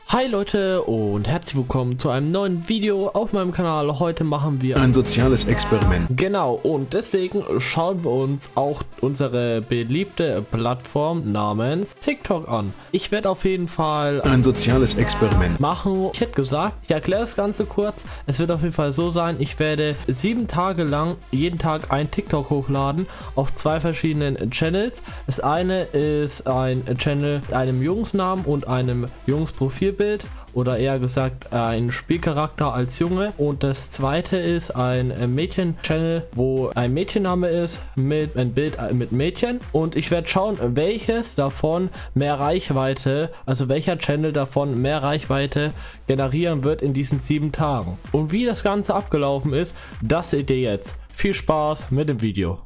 Hi Leute und herzlich willkommen zu einem neuen Video auf meinem Kanal. Heute machen wir ein soziales Experiment. Genau, und deswegen schauen wir uns auch unsere beliebte Plattform namens TikTok an. Ich werde auf jeden Fall ein soziales Experiment machen. Ich hätte gesagt, ich erkläre das Ganze kurz. Es wird auf jeden Fall so sein, ich werde 7 Tage lang jeden Tag ein TikTok hochladen auf 2 verschiedenen Channels. Das eine ist ein Channel mit einem Jungsnamen und einem Jungsprofilbild, oder eher gesagt ein Spielcharakter als Junge, und das zweite ist ein Mädchen-Channel, wo ein Mädchenname ist mit ein Bild mit Mädchen, und ich werde schauen, welches davon mehr Reichweite, also welcher Channel davon mehr Reichweite generieren wird in diesen 7 Tagen. Und wie das Ganze abgelaufen ist, das seht ihr jetzt. Viel Spaß mit dem Video.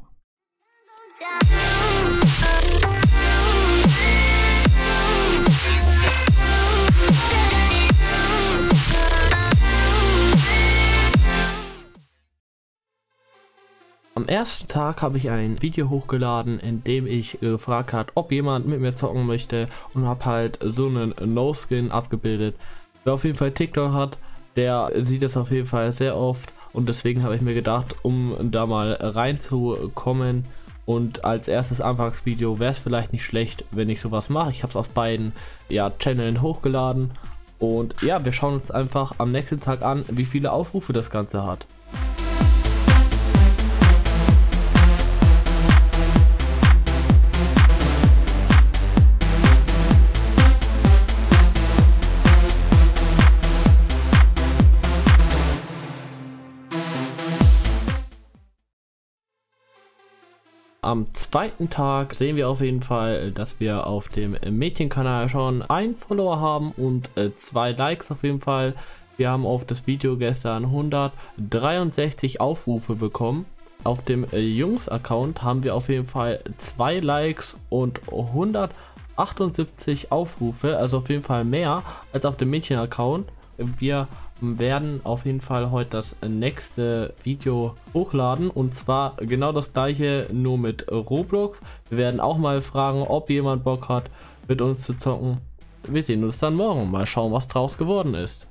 Am ersten Tag habe ich ein Video hochgeladen, in dem ich gefragt habe, ob jemand mit mir zocken möchte, und habe halt so einen No-Skin abgebildet. Wer auf jeden Fall TikTok hat, der sieht das auf jeden Fall sehr oft, und deswegen habe ich mir gedacht, um da mal reinzukommen und als erstes Anfangsvideo wäre es vielleicht nicht schlecht, wenn ich sowas mache. Ich habe es auf beiden Channeln hochgeladen, und ja, wir schauen uns einfach am nächsten Tag an, wie viele Aufrufe das Ganze hat. Am zweiten Tag sehen wir auf jeden Fall, dass wir auf dem Mädchenkanal schon einen Follower haben und 2 Likes auf jeden Fall. Wir haben auf das Video gestern 163 Aufrufe bekommen. Auf dem Jungs-Account haben wir auf jeden Fall 2 Likes und 178 Aufrufe, also auf jeden Fall mehr als auf dem Mädchen-Account. Wir werden auf jeden Fall heute das nächste Video hochladen, und zwar genau das gleiche, nur mit Roblox. Wir werden auch mal fragen, ob jemand Bock hat, mit uns zu zocken. Wir sehen uns dann morgen, mal schauen, was draus geworden ist.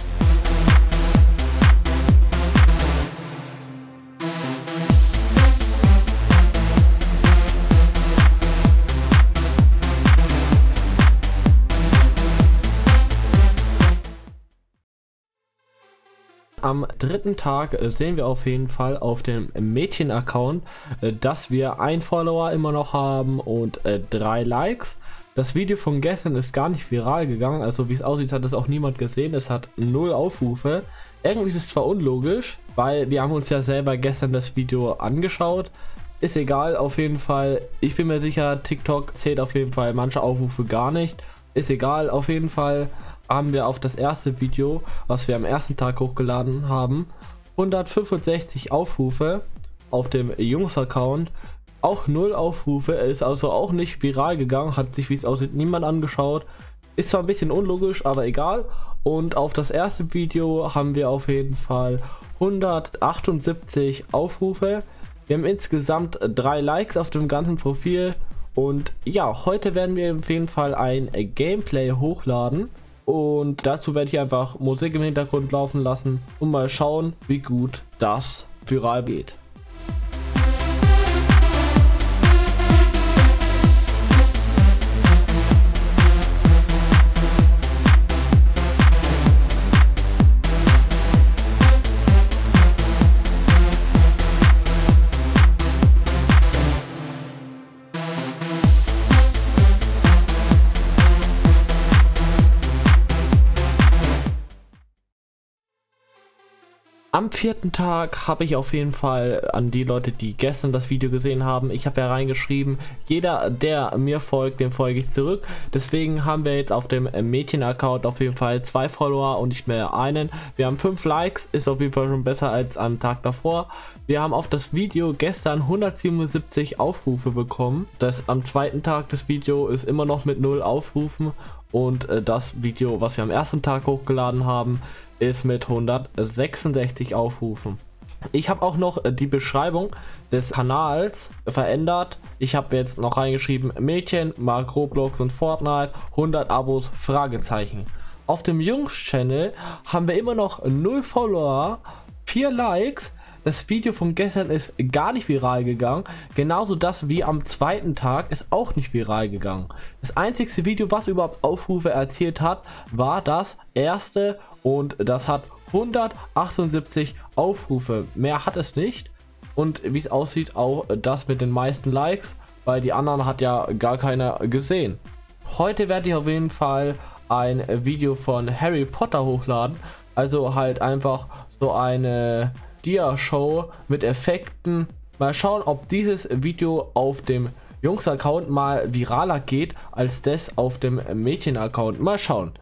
Am dritten Tag sehen wir auf jeden Fall auf dem Mädchen-Account, dass wir einen Follower immer noch haben und 3 Likes. Das Video von gestern ist gar nicht viral gegangen, also wie es aussieht, hat es auch niemand gesehen. Es hat 0 Aufrufe. Irgendwie ist es zwar unlogisch, weil wir haben uns ja selber gestern das Video angeschaut. Ist egal, auf jeden Fall. Ich bin mir sicher, TikTok zählt auf jeden Fall manche Aufrufe gar nicht. Ist egal, auf jeden Fall haben wir auf das erste Video, was wir am ersten Tag hochgeladen haben, 165 Aufrufe. Auf dem Jungs-Account auch 0 Aufrufe, ist also auch nicht viral gegangen, hat sich, wie es aussieht, niemand angeschaut. Ist zwar ein bisschen unlogisch, aber egal. Und auf das erste Video haben wir auf jeden Fall 178 Aufrufe. Wir haben insgesamt 3 Likes auf dem ganzen Profil, und ja, heute werden wir auf jeden Fall ein Gameplay hochladen. Und dazu werde ich einfach Musik im Hintergrund laufen lassen und mal schauen, wie gut das viral geht. Am 4. Tag habe ich auf jeden Fall an die Leute, die gestern das Video gesehen haben, ich habe ja reingeschrieben, jeder, der mir folgt, dem folge ich zurück. Deswegen haben wir jetzt auf dem Mädchen-Account auf jeden Fall 2 Follower und nicht mehr einen. Wir haben 5 Likes, ist auf jeden Fall schon besser als am Tag davor. Wir haben auf das Video gestern 177 Aufrufe bekommen. Das am zweiten Tag des Video ist immer noch mit 0 Aufrufen, und das Video, was wir am ersten Tag hochgeladen haben, ist mit 166 Aufrufen. Ich habe auch noch die Beschreibung des Kanals verändert. Ich habe jetzt noch reingeschrieben: Mädchen mag Roblox und Fortnite, 100 Abos, Fragezeichen. Auf dem Jungs-Channel haben wir immer noch 0 Follower, 4 Likes. Das Video von gestern ist gar nicht viral gegangen. Genauso das wie am zweiten Tag ist auch nicht viral gegangen. Das einzigste Video, was überhaupt Aufrufe erzielt hat, war das erste und das hat 178 Aufrufe. Mehr hat es nicht. Und wie es aussieht, auch das mit den meisten Likes, weil die anderen hat ja gar keiner gesehen. Heute werde ich auf jeden Fall ein Video von Harry Potter hochladen. Also halt einfach so eine Dia-Show mit Effekten. Mal schauen, ob dieses Video auf dem Jungs-Account mal viraler geht als das auf dem Mädchen-Account. Mal schauen.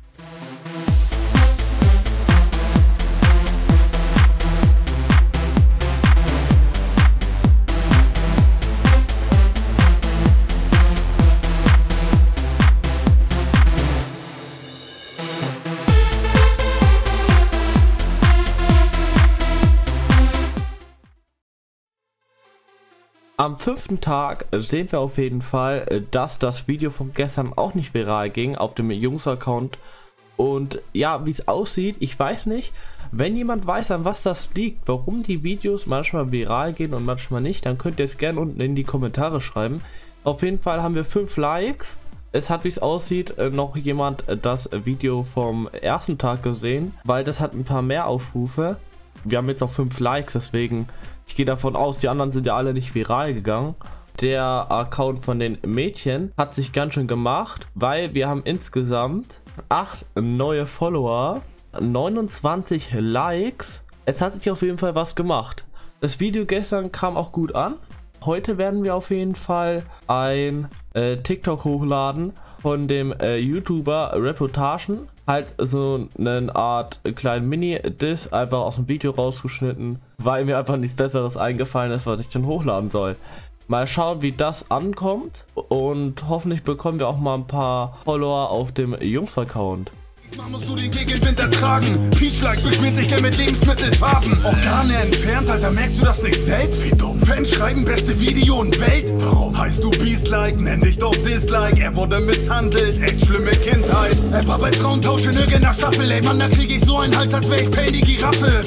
Am 5. Tag sehen wir auf jeden Fall, dass das Video von gestern auch nicht viral ging auf dem Jungs-Account. Und ja, wie es aussieht, ich weiß nicht. Wenn jemand weiß, an was das liegt, warum die Videos manchmal viral gehen und manchmal nicht, dann könnt ihr es gerne unten in die Kommentare schreiben. Auf jeden Fall haben wir 5 Likes. Es hat, wie es aussieht, noch jemand das Video vom ersten Tag gesehen, weil das hat ein paar mehr Aufrufe. Wir haben jetzt noch 5 Likes, deswegen... Ich gehe davon aus, die anderen sind ja alle nicht viral gegangen. Der Account von den Mädchen hat sich ganz schön gemacht, weil wir haben insgesamt 8 neue Follower, 29 Likes. Es hat sich auf jeden Fall was gemacht. Das Video gestern kam auch gut an. Heute werden wir auf jeden Fall ein TikTok hochladen von dem YouTuber Reportagen. Halt so eine Art kleinen Mini-Diss, einfach aus dem Video rausgeschnitten, weil mir einfach nichts Besseres eingefallen ist, was ich dann hochladen soll. Mal schauen, wie das ankommt und hoffentlich bekommen wir auch mal ein paar Follower auf dem Jungs-Account. Diesmal musst du den Gegenwind ertragen. Peach-like beschmiert dich gern mit Lebensmittelfarben. Organe entfernt, Alter, merkst du das nicht selbst? Wie dumm. Fans schreiben beste Video in Welt. Warum heißt du Beast-like? Nenn dich doch Dislike. Er wurde misshandelt, echt schlimme Kindheit. Er war bei Frauentausch in irgendeiner Staffel. Ey Mann, da krieg ich so einen Hals, als wär ich Pain die Giraffe.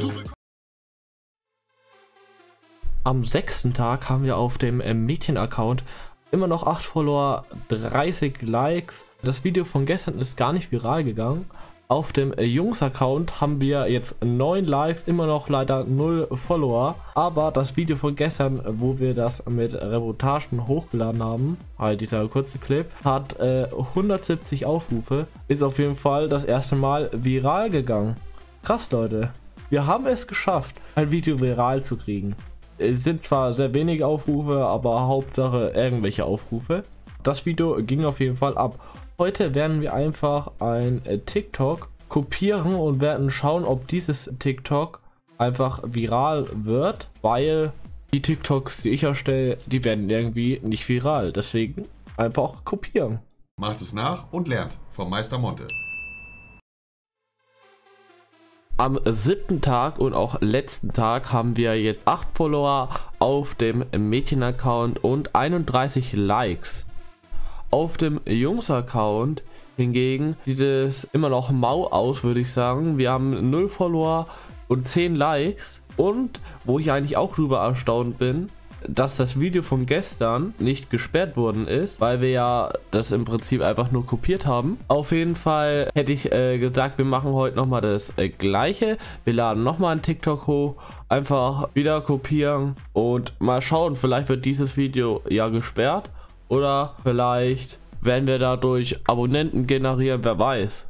Am 6. Tag haben wir auf dem Mädchen-Account immer noch 8 Follower, 30 Likes. Das Video von gestern ist gar nicht viral gegangen. Auf dem Jungs-Account haben wir jetzt 9 Likes, immer noch leider 0 Follower. Aber das Video von gestern, wo wir das mit Reportagen hochgeladen haben, halt dieser kurze Clip, hat 170 Aufrufe. Ist auf jeden Fall das erste Mal viral gegangen. Krass, Leute. Wir haben es geschafft, ein Video viral zu kriegen. Es sind zwar sehr wenige Aufrufe, aber Hauptsache irgendwelche Aufrufe. Das Video ging auf jeden Fall ab. Heute werden wir einfach ein TikTok kopieren und werden schauen, ob dieses TikTok einfach viral wird, weil die TikToks, die ich erstelle, die werden irgendwie nicht viral. Deswegen einfach kopieren. Macht es nach und lernt vom Meister Monte. Am 7. Tag und auch letzten Tag haben wir jetzt 8 Follower auf dem Mädchen-Account und 31 Likes. Auf dem Jungs-Account hingegen sieht es immer noch mau aus, würde ich sagen. Wir haben 0 Follower und 10 Likes. Und wo ich eigentlich auch drüber erstaunt bin, dass das Video von gestern nicht gesperrt worden ist, weil wir ja das im Prinzip einfach nur kopiert haben. Auf jeden Fall hätte ich gesagt, wir machen heute nochmal das gleiche. Wir laden nochmal einen TikTok hoch, einfach wieder kopieren und mal schauen, vielleicht wird dieses Video ja gesperrt oder vielleicht werden wir dadurch Abonnenten generieren, wer weiß.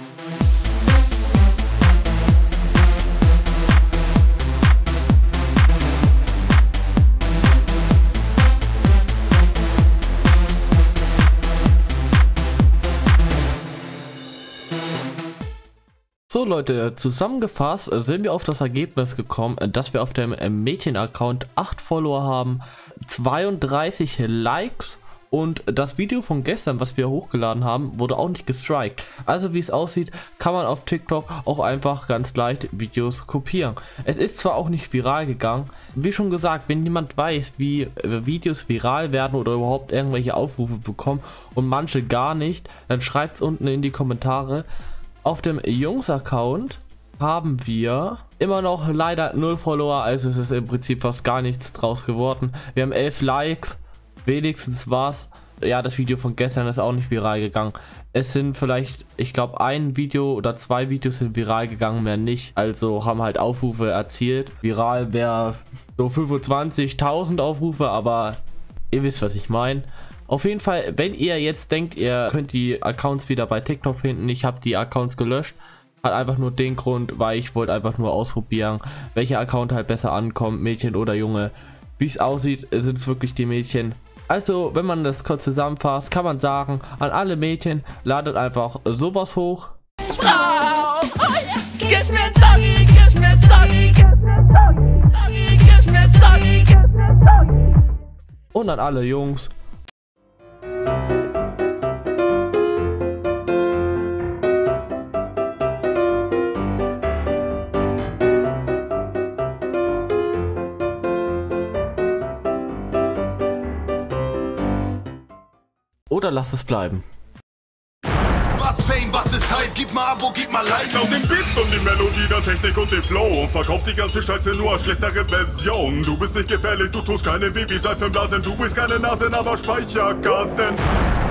So Leute, zusammengefasst sind wir auf das Ergebnis gekommen, dass wir auf dem Mädchen-Account 8 Follower haben, 32 Likes und das Video von gestern, was wir hochgeladen haben, wurde auch nicht gestrikt. Also wie es aussieht, kann man auf TikTok auch einfach ganz leicht Videos kopieren. Es ist zwar auch nicht viral gegangen, wie schon gesagt, wenn jemand weiß, wie Videos viral werden oder überhaupt irgendwelche Aufrufe bekommen und manche gar nicht, dann schreibt es unten in die Kommentare. Auf dem Jungs-Account haben wir immer noch leider 0 Follower, also es ist im Prinzip fast gar nichts draus geworden. Wir haben 11 Likes, wenigstens war's. Ja, das Video von gestern ist auch nicht viral gegangen. Es sind vielleicht, ich glaube, ein Video oder 2 Videos sind viral gegangen, mehr nicht. Also haben halt Aufrufe erzielt. Viral wäre so 25.000 Aufrufe, aber ihr wisst, was ich meine. Auf jeden Fall, wenn ihr jetzt denkt, ihr könnt die Accounts wieder bei TikTok finden, ich habe die Accounts gelöscht. Hat einfach nur den Grund, weil ich wollte einfach nur ausprobieren, welcher Account halt besser ankommt, Mädchen oder Junge. Wie es aussieht, sind es wirklich die Mädchen. Also, wenn man das kurz zusammenfasst, kann man sagen, an alle Mädchen, ladet einfach sowas hoch. Und an alle Jungs. Oder lasst es bleiben. Was Fame, was ist Hype? Gib mal Abo, gib mal Like. Auf den Beat und die Melodie, der Technik und den Flow und verkauf die ganze Scheiße nur als schlechtere Version. Du bist nicht gefährlich, du tust keine weh wie seit 5 Blasen. Du bist keine Nasen, aber Speicherkarten.